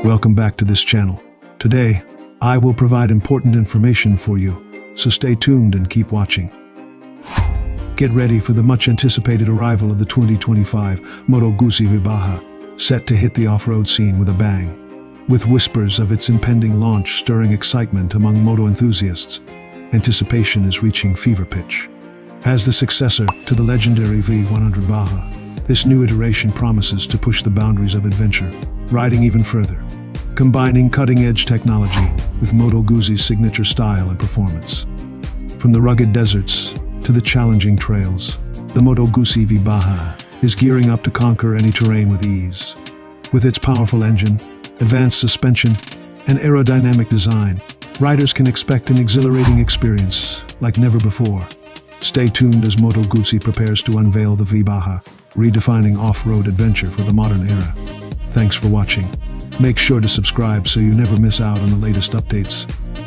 Welcome back to this channel. Today, I will provide important information for you, so stay tuned and keep watching. Get ready for the much anticipated arrival of the 2025 Moto Guzzi V-Baja, set to hit the off-road scene with a bang. With whispers of its impending launch stirring excitement among moto enthusiasts, anticipation is reaching fever pitch. As the successor to the legendary V100 Baja, this new iteration promises to push the boundaries of adventure, riding even further, combining cutting-edge technology with Moto Guzzi's signature style and performance. From the rugged deserts to the challenging trails, the Moto Guzzi V-Baja is gearing up to conquer any terrain with ease. With its powerful engine, advanced suspension, and aerodynamic design, riders can expect an exhilarating experience like never before. Stay tuned as Moto Guzzi prepares to unveil the V-Baja, redefining off-road adventure for the modern era. Thanks for watching. Make sure to subscribe so you never miss out on the latest updates.